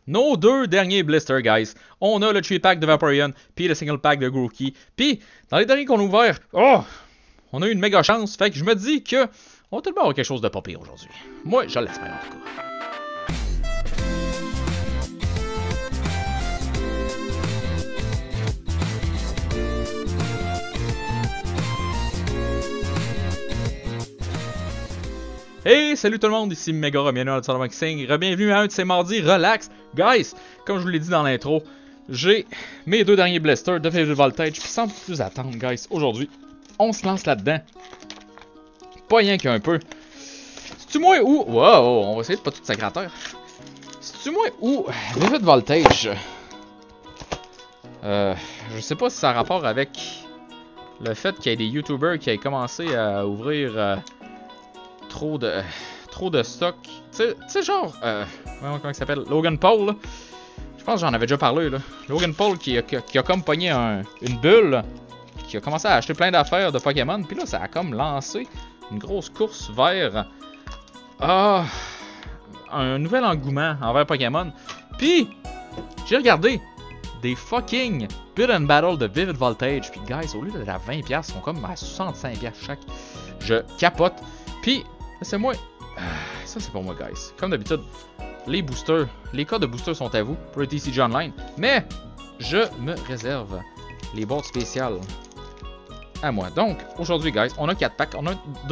nos deux derniers blisters, guys. On a le 3-pack de Vaporeon, puis le single pack de Grookey. Puis, dans les derniers qu'on a ouverts, on a eu une méga chance. Fait que je me dis que on va tout de même avoir quelque chose de pas pire aujourd'hui. Moi, je l'espère en tout cas. Hey, salut tout le monde, ici Megara, bienvenue à Unboxing, bienvenue à un de ces mardis relax. Guys, comme je vous l'ai dit dans l'intro, j'ai mes deux derniers blisters de Vivid Voltage, puis sans plus attendre, guys, aujourd'hui, on se lance là-dedans. Pas rien qu'un peu. C'est-tu moi ou... Wow, on va essayer de pas tout sacrateur. C'est-tu moi ou... Vivid Voltage. Je sais pas si ça a rapport avec le fait qu'il y ait des YouTubers qui aient commencé à ouvrir... trop de stock. Tu sais genre, comment il s'appelle? Logan Paul, là. Je pense que j'en avais déjà parlé, là. Logan Paul qui a comme pogné une bulle, qui a commencé à acheter plein d'affaires de Pokémon, puis là, ça a comme lancé une grosse course vers un nouvel engouement envers Pokémon. Puis, j'ai regardé des fucking Build and Battle de Vivid Voltage, puis guys, au lieu d'être à 20$, ils sont comme à 65$ chaque. Je capote. Puis, c'est moi. Ça, c'est pour moi, guys. Comme d'habitude, les boosters, les codes de boosters sont à vous pour le TCG Online. Mais, je me réserve les boîtes spéciales à moi. Donc, aujourd'hui, guys, on a 4 packs. On a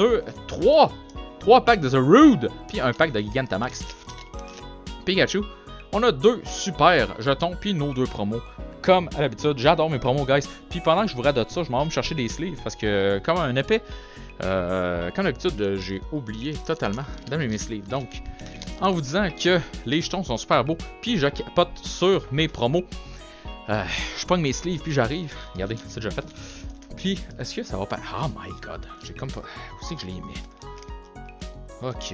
3 packs de The Rude, puis un pack de Gigantamax Pikachu. On a 2 super jetons, puis nos 2 promos. Comme à l'habitude, j'adore mes promos, guys. Puis pendant que je vous radote ça, je m'en vais me chercher des sleeves. Parce que, comme un épée, comme d'habitude, j'ai oublié totalement d'amener mes sleeves. Donc, en vous disant que les jetons sont super beaux, puis je capote sur mes promos, je pogne mes sleeves, puis j'arrive. Regardez, c'est déjà fait. Puis, est-ce que ça va pas... Oh my god, j'ai comme pas... Où c'est que je les mets? Ok,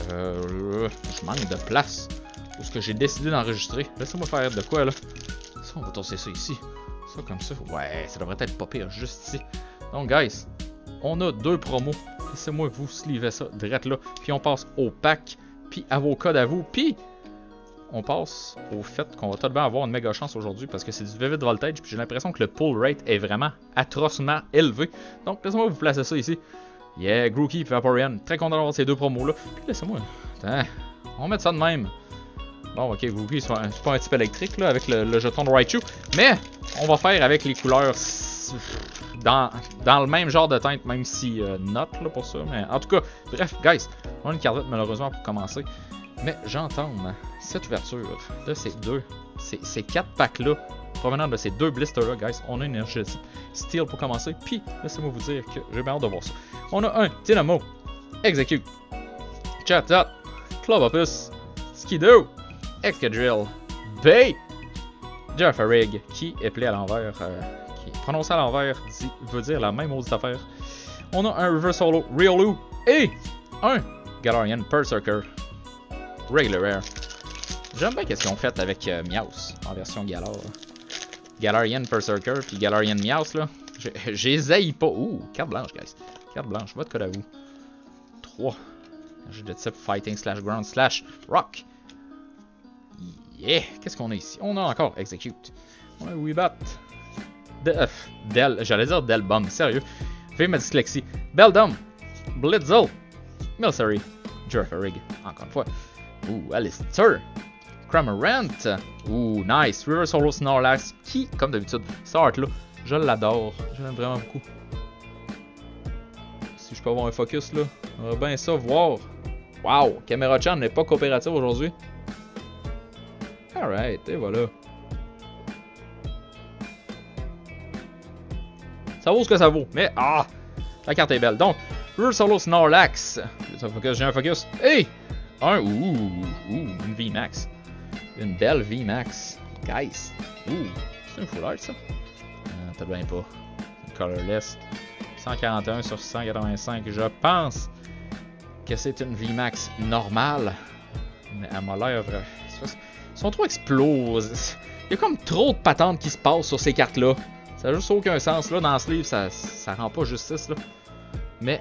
je manque de place. Où est-ce que j'ai décidé d'enregistrer? Laissez-moi faire de quoi, là? Ça, on va tosser ça ici. Ça, comme ça. Ouais, ça devrait être pas pire, juste ici. Donc, guys, on a 2 promos. Laissez-moi vous sleever ça direct là. Puis on passe au pack, puis à vos codes à vous. Puis on passe au fait qu'on va tout de même avoir une méga chance aujourd'hui parce que c'est du Vivid Voltage. Puis j'ai l'impression que le pull rate est vraiment atrocement élevé. Donc laissez-moi vous placer ça ici. Yeah, Grookey et Vaporeon. Très content d'avoir ces 2 promos là. Puis laissez-moi. Attends, on va mettre ça de même. Bon, ok, Grookey, c'est pas un type électrique là avec le jeton de Raichu. Mais on va faire avec les couleurs. Dans le même genre de teinte, même si note là pour ça. Mais en tout cas, bref, guys, on a une carte malheureusement pour commencer. Mais j'entame cette ouverture de ces 4 packs là, provenant de ces 2 blisters là, guys. On a une énergie Steel pour commencer. Puis, laissez-moi vous dire que j'ai bien hâte de voir ça. On a un Dynamo, Execute, Chatot, Clobbopus, Skidoo, Excadrill, Bay, Jaffarig, qui est appelé à l'envers. Prononcé à l'envers veut dire la même autre affaire. On a un Reverse Holo Riolu et un Galarian Berserker Regular Rare. J'aime bien qu'est-ce qu'ils ont fait avec Meowth en version Galar. Galarian Berserker puis Galarian Meowth là. J'essaye pas. Ouh, carte blanche, guys. Carte blanche, votre code à vous. 3. Jeu de type Fighting / Ground / Rock. Yeah! Qu'est-ce qu'on a ici? On a encore Execute. On a Weebat. J'allais dire Delbum, sérieux. J'ai ma dyslexie. Beldum, Blitzel, Milcery, Jurfarig, encore une fois. Ouh, Alistair, Cramorant. Ouh, nice. Reverse Holo Snorlax, qui, comme d'habitude, cette art là, je l'adore. Je l'aime vraiment beaucoup. Si je peux avoir un focus là, on va bien ça voir. Wow, Caméra-chan n'est pas coopérative aujourd'hui. Alright, et voilà. Ça vaut ce que ça vaut, mais la carte est belle. Donc, Reverse Holo Snorlax. J'ai un focus. Hey! Une VMAX. Une belle VMAX. Guys. C'est une full art ça? Peut-être bien pas. Une colorless. 141 sur 185. Je pense que c'est une VMAX normale. Mais elle m'a l'air... Ils sont trop explosés. Il y a comme trop de patentes qui se passent sur ces cartes-là. Ça n'a juste aucun sens. Là, dans ce livre, ça rend pas justice. Là. Mais...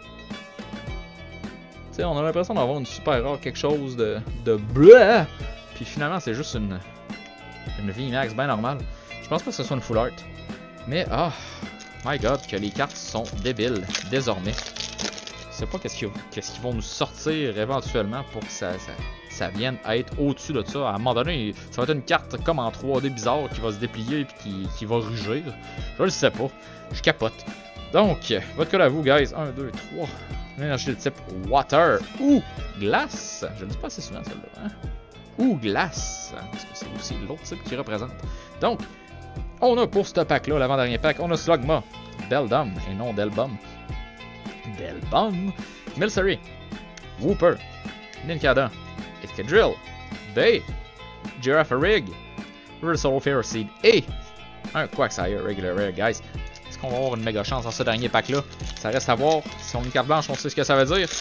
Tu sais, on a l'impression d'avoir une super rare quelque chose de bleu. Puis finalement, c'est juste une VMAX bien normale. Je pense pas que ce soit une full art. Mais, oh my god, que les cartes sont débiles, désormais. Je sais pas qu'est-ce qu'ils vont nous sortir éventuellement pour que ça vienne à être au-dessus de ça. À un moment donné, ça va être une carte comme en 3D bizarre qui va se déplier et qui va rugir. Je le sais pas. Je capote. Donc, votre code à vous, guys. 1, 2, 3. Une énergie de type Water ou Glace. Je le dis pas assez souvent, celle-là. Hein? Ou Glace. Parce que c'est aussi l'autre type qui représente. Donc, on a pour ce pack-là, l'avant-dernier pack, on a Slugma, Beldum et non Delbum. Delbum, Milcery, Wooper, Nincada, Escadrille, Bay, Girafarig, Reversal Ferroseed et un Quagsire Regular Rare, guys. Est-ce qu'on va avoir une méga chance dans ce dernier pack-là? Ça reste à voir. Si on a une carte blanche, on sait ce que ça veut dire.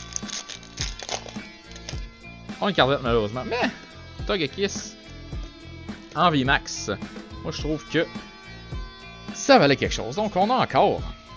On a une carte verte, malheureusement. Mais, Togekiss en VMAX. Moi, je trouve que ça valait quelque chose. Donc, on a encore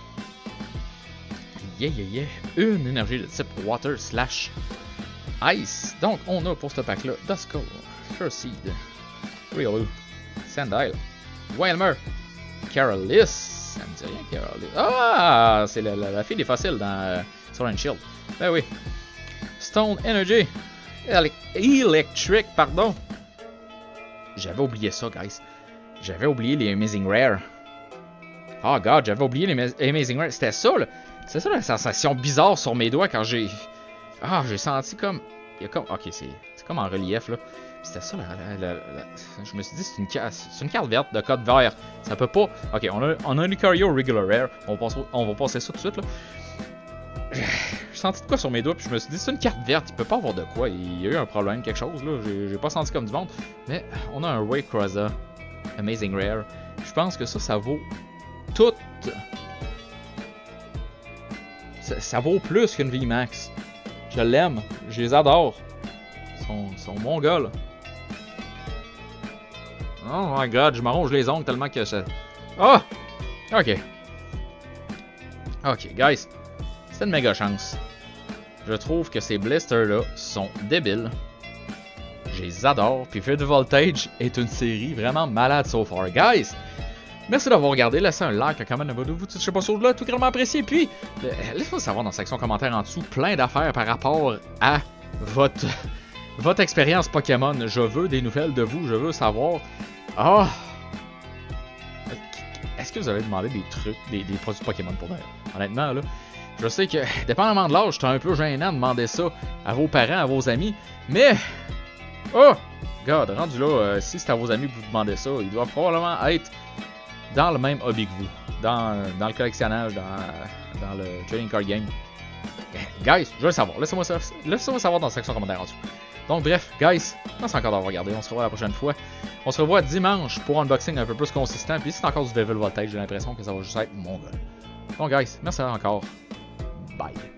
une énergie de type Water / Ice. Donc, on a pour ce pack-là Duskull, Furseed, Riolu, Sandile, Wailmer, Carolis. Ça me dit rien, Carolis. Ah, c'est la fille des fossiles dans Sword and Shield. Ben oui. Stone Energy, Electric, pardon. J'avais oublié ça, guys. J'avais oublié les Amazing Rare. Oh god, j'avais oublié les Amazing Rare. C'était ça, là. C'est ça la sensation bizarre sur mes doigts quand j'ai... Ah, j'ai senti comme... Il y a comme... Ok, c'est comme en relief, là. C'était ça, je me suis dit, c'est une carte verte de code vert. Ça peut pas... Ok, on a un Lucario Regular Rare. On va passer ça tout de suite, là. J'ai senti de quoi sur mes doigts, puis je me suis dit, c'est une carte verte, il peut pas avoir de quoi. Il y a eu un problème, quelque chose, là. J'ai pas senti comme du monde. Mais on a un Waycrozza Amazing Rare. Je pense que ça vaut tout... Ça vaut plus qu'une VMAX. Je l'aime, je les adore. Ils sont mon gars, là. Oh my god, je m'arrange les ongles tellement que ça... Ah! Oh! Ok. Ok, guys. C'est une méga chance. Je trouve que ces blisters-là sont débiles. Je les adore. Puis Vivid Voltage est une série vraiment malade so far. Guys! Merci d'avoir regardé, laissez un like, un comment de vous, je sais pas sur là, tout grandement apprécié, puis laissez-moi savoir dans la section commentaires en dessous plein d'affaires par rapport à votre expérience Pokémon. Je veux des nouvelles de vous, je veux savoir. Ah! Est-ce que vous avez demandé des trucs, des produits Pokémon pour d'ailleurs? Honnêtement, là, je sais que, dépendamment de l'âge, c'est un peu gênant de demander ça à vos parents, à vos amis, mais... Oh! God, rendu là, si c'est à vos amis que vous demandez ça, ils doivent probablement être dans le même hobby que vous, dans le collectionnage, dans le trading card game. Guys, je veux le savoir. Laissez-moi savoir dans la section commentaire en dessous. Donc bref, guys, merci encore d'avoir regardé. On se revoit la prochaine fois. On se revoit dimanche pour un unboxing un peu plus consistant. Puis si c'est encore du Vivid Voltage, j'ai l'impression que ça va juste être mon gars. Donc guys, merci encore. Bye.